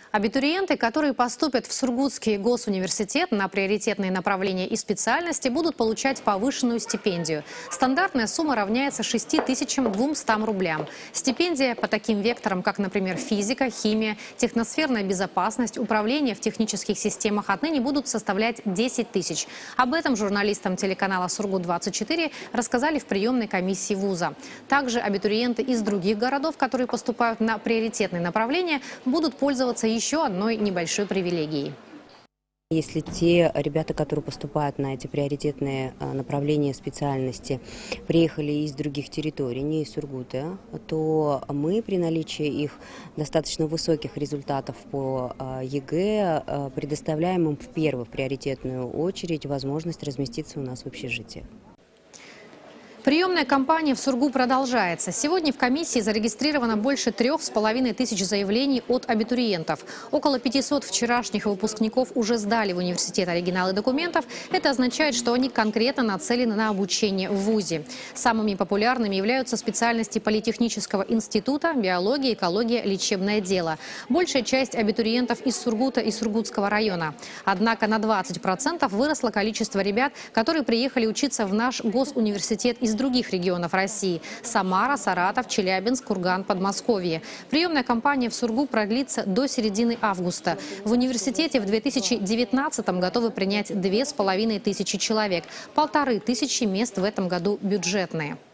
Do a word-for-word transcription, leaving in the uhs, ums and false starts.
Абитуриенты, которые поступят в Сургутский госуниверситет на приоритетные направления и специальности, будут получать повышенную стипендию. Стандартная сумма равняется шести тысячам двумстам рублям. Стипендия по таким векторам, как, например, физика, химия, техносферная безопасность, управление в технических системах, отныне будут составлять десять тысяч. Об этом журналистам телеканала «Сургут двадцать четыре» рассказали в приемной комиссии вуза. Также абитуриенты из других городов, которые поступают на приоритетные направления, будут пользоваться еще еще одной небольшой привилегией. Если те ребята, которые поступают на эти приоритетные направления специальности, приехали из других территорий, не из Сургута, то мы при наличии их достаточно высоких результатов по ЕГЭ предоставляем им в первую в приоритетную очередь возможность разместиться у нас в общежитии. Приемная кампания в Сургу продолжается. Сегодня в комиссии зарегистрировано больше трех с половиной тысяч заявлений от абитуриентов. Около пятисот вчерашних выпускников уже сдали в университет оригиналы документов. Это означает, что они конкретно нацелены на обучение в вузе. Самыми популярными являются специальности Политехнического института, биология, экология, лечебное дело. Большая часть абитуриентов из Сургута и Сургутского района. Однако на двадцать процентов выросло количество ребят, которые приехали учиться в наш госуниверситет из других регионов России – Самара, Саратов, Челябинск, Курган, Подмосковье. Приемная кампания в Сургу продлится до середины августа. В университете в две тысячи девятнадцатом готовы принять две с половиной тысячи человек. Полторы тысячи мест в этом году бюджетные.